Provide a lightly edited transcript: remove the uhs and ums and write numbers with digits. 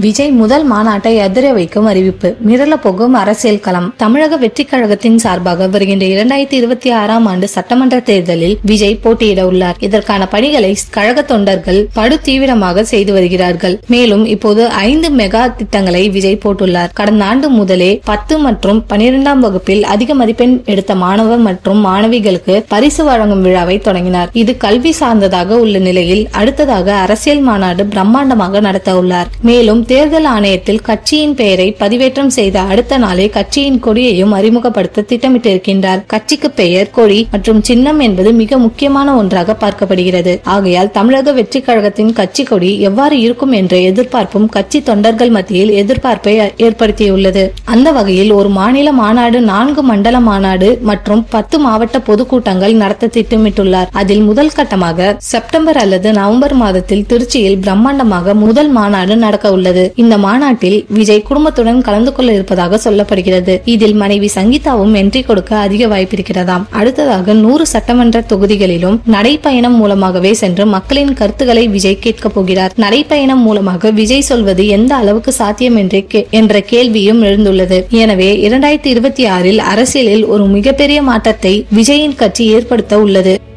விஜய் முதல் மாநாட்டை அதிர வைக்கும் அறிவிப்பு. மிரள போகும் அரசியல் களம். தமிழக வெற்றி கழகத்தின் சார்பாக வருகின்ற 2026ஆம் ஆண்டு சட்டமன்ற தேர்தலில் விஜய் போட்டியிட உள்ளார். இதற்கான பணிகளை கழக தொண்டர்கள் படு தீவிரமாக செய்து வருகிறார்கள். மேலும் இப்போது 5 மெகா திட்டங்களை விஜய் போட்டுள்ளார். கடந்த ஆண்டு முதலே 10 மற்றும் 12ஆம் வகுப்பில் அதிக மதிப்பெண் எடுத்த மாணவர் மற்றும் மாணவிகளுக்கு பரிசு வழங்கும் விழாவை தொடங்கினார். இது கல்வி சார்ந்ததாக உள்ள நிலையில் அடுத்ததாக அரசியல் மாநாடு பிரம்மாண்டமாக நடத்த உள்ளார். மேலும் தேர்தல் ஆணையத்தில் கட்சியின் பெயரை பதிவேற்றம் செய்த அடுத்த நாளே கட்சியின் கொடியையும் அறிமுகப்படுத்த திட்டமிட்டிருக்கின்றார். கட்சிக்கு பெயர், கொடி மற்றும் சின்னம் என்பது மிக முக்கியமான ஒன்றாக பார்க்கப்படுகிறது. ஆகையால் தமிழக வெற்றி கழகத்தின் கட்சி கொடி எவ்வாறு இருக்கும் என்ற எதிர்பார்ப்பும் கட்சி தொண்டர்கள் மத்தியில் எதிர்பார்ப்பை ஏற்படுத்தியுள்ளது. அந்த வகையில் ஒரு மாநில மாநாடு, 4 மண்டல மாநாடு மற்றும் 10 மாவட்ட பொதுக்கூட்டங்கள் நடத்த திட்டமிட்டுள்ளார். அதில் முதல் கட்டமாக செப்டம்பர் அல்லது நவம்பர் மாதத்தில் திருச்சியில் பிரம்மாண்டமாக முதல் மாநாடு நடக்க உள்ளது. இந்த மாநாட்டில் விஜய் குடும்பத்துடன் கலந்து கொள்ள இருப்பதாக சொல்லப்படுகிறது. இதில் மனைவி சங்கீதாவும் என்ட்ரி கொடுக்க அதிக வாய்ப்பு இருக்கிறதாம். அடுத்ததாக 100 சட்டமன்ற தொகுதிகளிலும் நடைப்பயணம் மூலமாகவே சென்று மக்களின் கருத்துக்களை விஜய் கேட்க போகிறார். நடைப்பயணம் மூலமாக விஜய் சொல்வது எந்த அளவுக்கு சாத்தியம் என்ற கேள்வியும் எழுந்துள்ளது. எனவே 2026இல் அரசியலில் ஒரு மிகப்பெரிய மாற்றத்தை விஜயின் கட்சி ஏற்படுத்த உள்ளது.